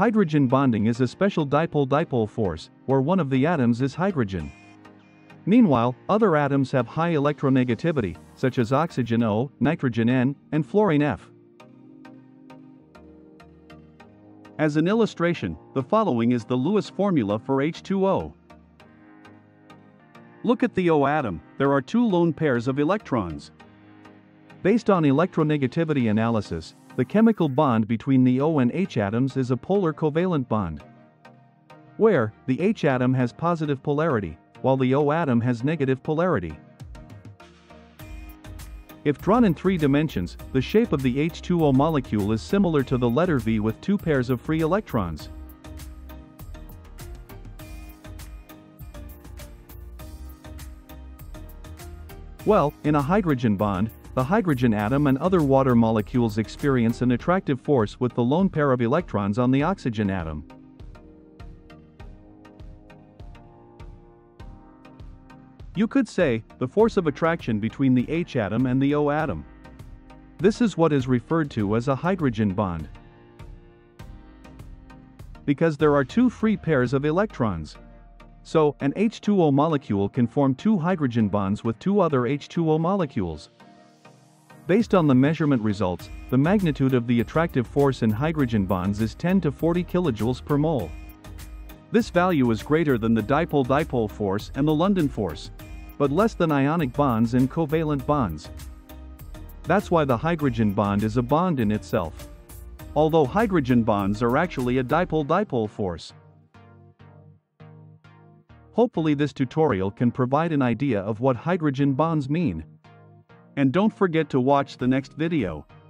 Hydrogen bonding is a special dipole-dipole force, where one of the atoms is hydrogen. Meanwhile, other atoms have high electronegativity, such as oxygen O, nitrogen N, and fluorine F. As an illustration, the following is the Lewis formula for H2O. Look at the O atom, there are two lone pairs of electrons. Based on electronegativity analysis, the chemical bond between the O and H atoms is a polar covalent bond, where the H atom has positive polarity, while the O atom has negative polarity. If drawn in 3 dimensions, the shape of the H2O molecule is similar to the letter V with 2 pairs of free electrons. Well, in a hydrogen bond, the hydrogen atom and other water molecules experience an attractive force with the lone pair of electrons on the oxygen atom. You could say, the force of attraction between the H atom and the O atom. This is what is referred to as a hydrogen bond, because there are 2 free pairs of electrons. So, an H2O molecule can form 2 hydrogen bonds with 2 other H2O molecules. Based on the measurement results, the magnitude of the attractive force in hydrogen bonds is 10 to 40 kilojoules per mole. This value is greater than the dipole-dipole force and the London force, but less than ionic bonds and covalent bonds. That's why the hydrogen bond is a bond in itself, although hydrogen bonds are actually a dipole-dipole force. Hopefully this tutorial can provide an idea of what hydrogen bonds mean. And don't forget to watch the next video.